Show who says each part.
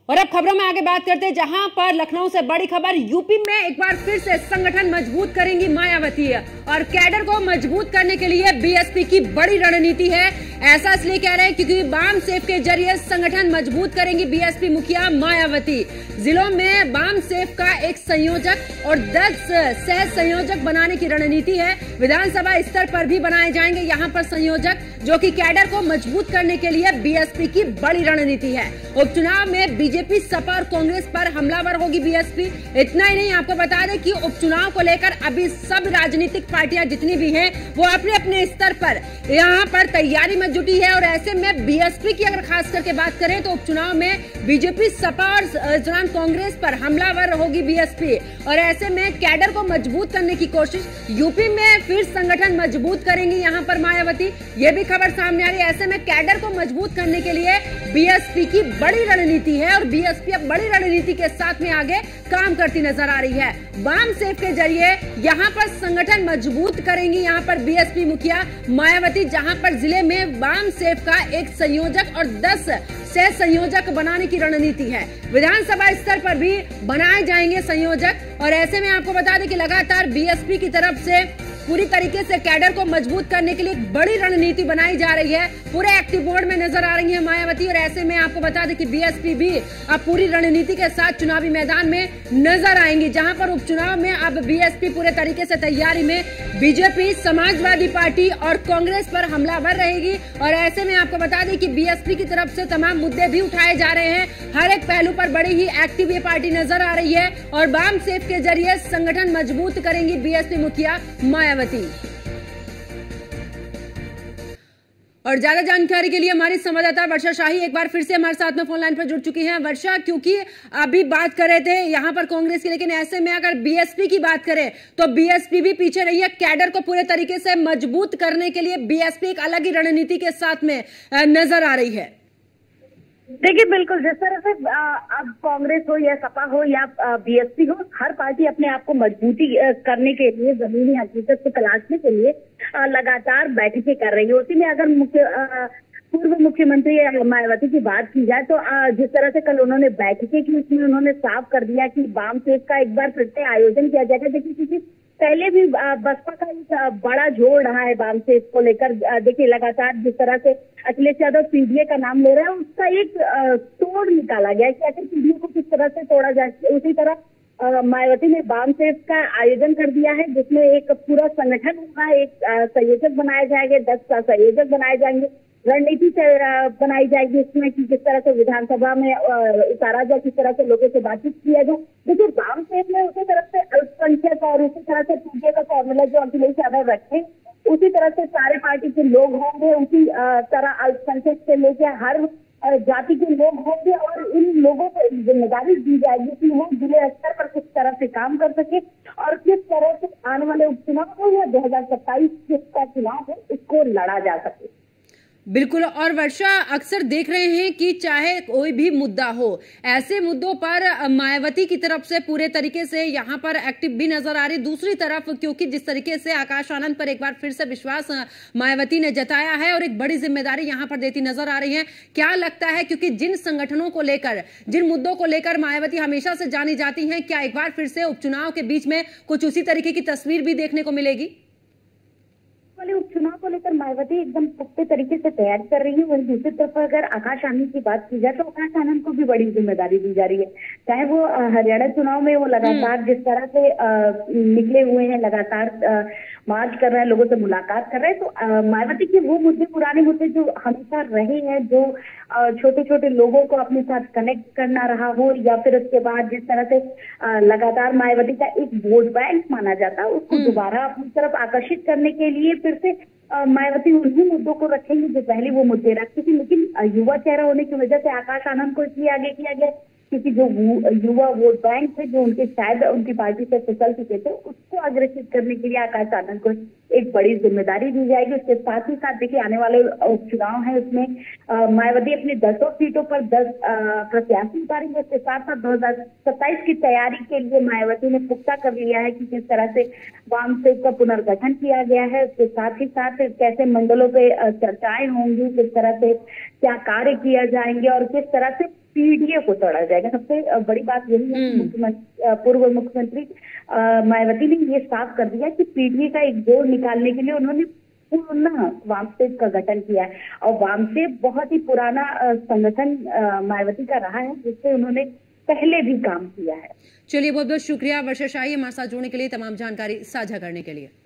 Speaker 1: और अब खबरों में आगे बात करते हैं, जहां पर लखनऊ से बड़ी खबर। यूपी में एक बार फिर से संगठन मजबूत करेंगी मायावती और कैडर को मजबूत करने के लिए बीएसपी की बड़ी रणनीति है। ऐसा इसलिए कह रहे हैं क्योंकि वाम सेफ के जरिए संगठन मजबूत करेंगी बीएसपी मुखिया मायावती। जिलों में वाम सेफ का एक संयोजक और 10 सह संयोजक बनाने की रणनीति है। विधानसभा स्तर पर भी बनाए जाएंगे यहाँ पर संयोजक, जो कि कैडर को मजबूत करने के लिए बीएसपी की बड़ी रणनीति है। उपचुनाव में बीजेपी, सपा और कांग्रेस पर हमलावर होगी बीएसपी। इतना ही नहीं, आपको बता दें कि उपचुनाव को लेकर अभी सब राजनीतिक पार्टियां जितनी भी हैं वो अपने अपने स्तर पर यहाँ पर तैयारी में जुटी है। और ऐसे में बीएसपी की अगर खास करके बात करें तो उपचुनाव में बीजेपी, सपा और कांग्रेस पर हमलावर होगी बीएसपी। और ऐसे में कैडर को मजबूत करने की कोशिश, यूपी में फिर संगठन मजबूत करेंगी यहाँ पर मायावती, ये भी खबर सामने आ रही है। ऐसे में कैडर को मजबूत करने के लिए बीएसपी की बड़ी रणनीति है और बीएसपी अब बड़ी रणनीति के साथ में आगे काम करती नजर आ रही है। वाम सेफ के जरिए यहाँ पर संगठन मजबूत करेंगी यहाँ पर बीएसपी मुखिया मायावती, जहाँ पर जिले में वाम सेफ का एक संयोजक और 10 सह संयोजक बनाने की रणनीति है। विधानसभा स्तर पर भी बनाए जाएंगे संयोजक। और ऐसे में आपको बता दें कि लगातार बीएसपी की तरफ से पूरी तरीके से कैडर को मजबूत करने के लिए एक बड़ी रणनीति बनाई जा रही है। पूरे एक्टिव मोड में नजर आ रही है मायावती। और ऐसे में आपको बता दें कि बीएसपी भी अब पूरी रणनीति के साथ चुनावी मैदान में नजर आएंगी, जहां पर उपचुनाव में अब बीएसपी पूरे तरीके से तैयारी में बीजेपी, समाजवादी पार्टी और कांग्रेस पर हमलावर रहेगी। और ऐसे में आपको बता दें कि बीएसपी की तरफ से तमाम मुद्दे भी उठाए जा रहे हैं। हर एक पहलू पर बड़ी ही एक्टिव ये पार्टी नजर आ रही है और वाम सेफ के जरिए संगठन मजबूत करेंगी बीएसपी मुखिया मायावती। और ज्यादा जानकारी के लिए हमारी संवाददाता वर्षा शाही एक बार फिर से हमारे साथ में फोन लाइन पर जुड़ चुकी हैं। वर्षा, क्योंकि अभी बात कर रहे थे यहाँ पर कांग्रेस की, लेकिन ऐसे में अगर बीएसपी की बात करें तो बीएसपी भी पीछे रही है। कैडर को पूरे तरीके से मजबूत करने के लिए बीएसपी एक अलग ही रणनीति के साथ में नजर आ रही है।
Speaker 2: देखिए, बिल्कुल जिस तरह से अब कांग्रेस हो या सपा हो या बीएसपी हो, हर पार्टी अपने आप को मजबूती करने के लिए, जमीनी हकीकत को तलाशने के लिए लगातार बैठकें कर रही है। उसी में अगर पूर्व मुख्यमंत्री मायावती की बात की जाए तो जिस तरह से कल उन्होंने बैठकें की, उसमें उन्होंने साफ कर दिया कि वाम सेफ का एक बार फिर से आयोजन किया जाएगा। देखिए, क्योंकि पहले भी बसपा का एक बड़ा जोड़ रहा है वाम सेफ को लेकर। देखिए, लगातार जिस तरह से अखिलेश यादव पीडीए का नाम ले रहे हैं, उसका एक तोड़ निकाला गया कि आखिर पीडीए को किस तरह से तोड़ा जाए। उसी तरह मायावती ने वाम सेफ का आयोजन कर दिया है, जिसमें एक पूरा संगठन होगा, एक संयोजक बनाए जाएंगे, 10 संयोजक बनाए जाएंगे, रणनीति बनाई जाएगी इसमें कि किस तरह से विधानसभा में उतारा जाए, किस तरह से लोगों से बातचीत किया जाए। देखिए, वाम सेफ में उसी तरह से अल्पसंख्यक और उसी तरह से पीडीए का फॉर्मूला जो अखिलेश यादव रखे, उसी तरह से सारे पार्टी के लोग होंगे, उसी तरह अल्पसंख्यक से लेकर हर जाति के लोग होंगे। और इन लोगों को जिम्मेदारी दी जाएगी कि वो जिले स्तर पर किस तरह से काम कर सके और किस तरह से आने वाले उपचुनाव हो या 2027 जिसका चुनाव है उसको लड़ा जा सके।
Speaker 1: बिल्कुल। और वर्षा, अक्सर देख रहे हैं कि चाहे कोई भी मुद्दा हो, ऐसे मुद्दों पर मायावती की तरफ से पूरे तरीके से यहाँ पर एक्टिव भी नजर आ रही। दूसरी तरफ, क्योंकि जिस तरीके से आकाश आनंद पर एक बार फिर से विश्वास मायावती ने जताया है और एक बड़ी जिम्मेदारी यहाँ पर देती नजर आ रही है, क्या लगता है, क्योंकि जिन संगठनों को लेकर, जिन मुद्दों को लेकर मायावती हमेशा से जानी जाती है, क्या एक बार फिर से उपचुनाव के बीच में कुछ उसी तरीके की तस्वीर भी देखने को मिलेगी?
Speaker 2: वाले उपचुनाव को लेकर मायावती एकदम पुख्ते तरीके से तैयार कर रही है। वहीं दूसरी तरफ अगर आकाश आनंद की बात की जाए तो आकाश आनंद को भी बड़ी जिम्मेदारी दी जा रही है। चाहे वो हरियाणा चुनाव में वो लगातार जिस तरह से निकले हुए हैं, लगातार मार्च कर रहे हैं, लोगों से मुलाकात कर रहे हैं, तो मायावती के वो मुद्दे, पुराने मुद्दे जो हमेशा रहे हैं, जो छोटे छोटे लोगों को अपने साथ कनेक्ट करना रहा हो, या फिर उसके बाद जिस तरह से लगातार मायावती का एक वोट बैंक माना जाता है, उसको दोबारा अपनी तरफ आकर्षित करने के लिए फिर से मायावती उन्हीं मुद्दों को रखेंगे जो पहले वो मुद्दे रखती थी। लेकिन युवा चेहरा होने की वजह से आकाश आनंद को इसलिए आगे किया गया क्योंकि जो युवा वोट बैंक थे, जो उनके शायद उनकी पार्टी से फिसल चुके थे, उसको अग्रेसित करने के लिए आकाश आनंद को एक बड़ी जिम्मेदारी दी जाएगी। उसके साथ ही साथ देखिए, आने वाले उपचुनाव है, उसमें मायावती अपनी 10 सीटों पर 10 प्रत्याशी उतारेंगे। उसके साथ साथ 2027 की तैयारी के लिए मायावती ने पुख्ता कर लिया है कि किस तरह से वाम सेफ का पुनर्गठन किया गया है। उसके साथ ही साथ कैसे मंडलों पे चर्चाएं होंगी, किस तरह से क्या कार्य किया जाएंगे और किस तरह से पीडीए को तोड़ा जाएगा। सबसे बड़ी बात यही है कि पूर्व मुख्यमंत्री मायावती ने ये साफ कर दिया कि पीडीए का एक जोड़ निकालने के लिए उन्होंने पुनः वामसेप का गठन किया है, और वामसेप बहुत ही पुराना संगठन मायावती का रहा है, जिससे उन्होंने पहले भी काम किया है।
Speaker 1: चलिए, बहुत बहुत शुक्रिया वर्षा शाही हमारे साथ जुड़ने के लिए, तमाम जानकारी साझा करने के लिए।